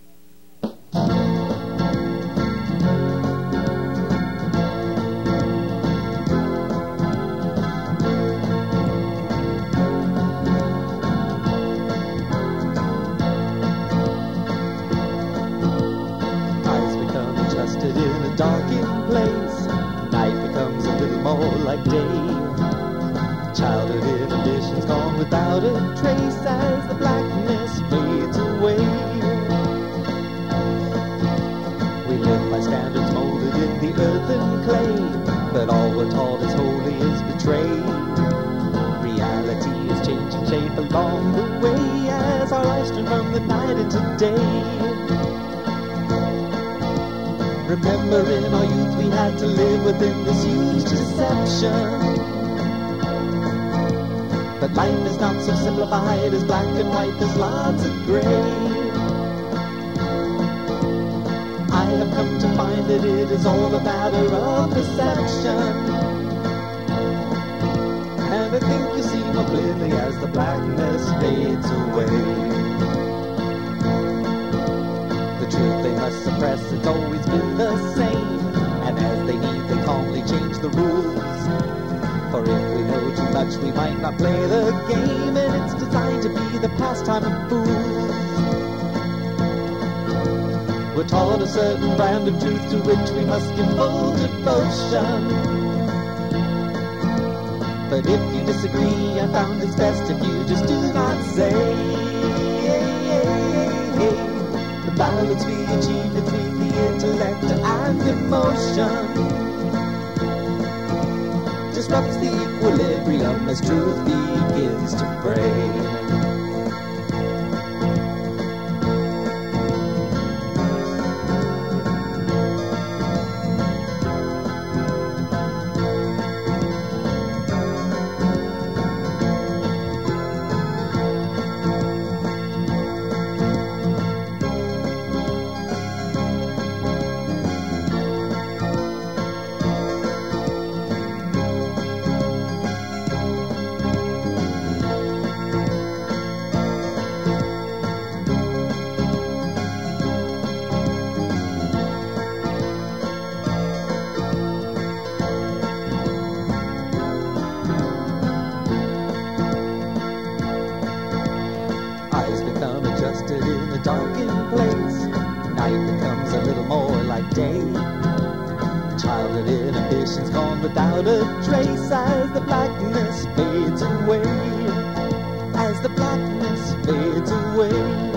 In a darkened place, night becomes a little more like day. Childhood inhibitions gone without a trace as the blackness fades away. We live by standards molded in the earthen clay, but all we're taught is holy is betrayed. Reality is changing shape along the way as our lives turn from the night into day. Remember in our youth we had to live within this huge deception. But life is not so simplified as black and white, there's lots of gray. I have come to find that it is all a matter of perception. And I think you see more clearly as the blackness fades away. Truth they must suppress, it's always been the same, and as they need they calmly change the rules. For if we know too much we might not play the game, and it's designed to be the pastime of fools. We're taught a certain brand of truth to which we must give full devotion. But if you disagree, I found it's best if you just do not say. The balance we achieve between the intellect and emotion disrupts the equilibrium as truth begins to break. Adjusted in a darkened place, night becomes a little more like day. Childhood inhibitions gone without a trace as the blackness fades away. As the blackness fades away.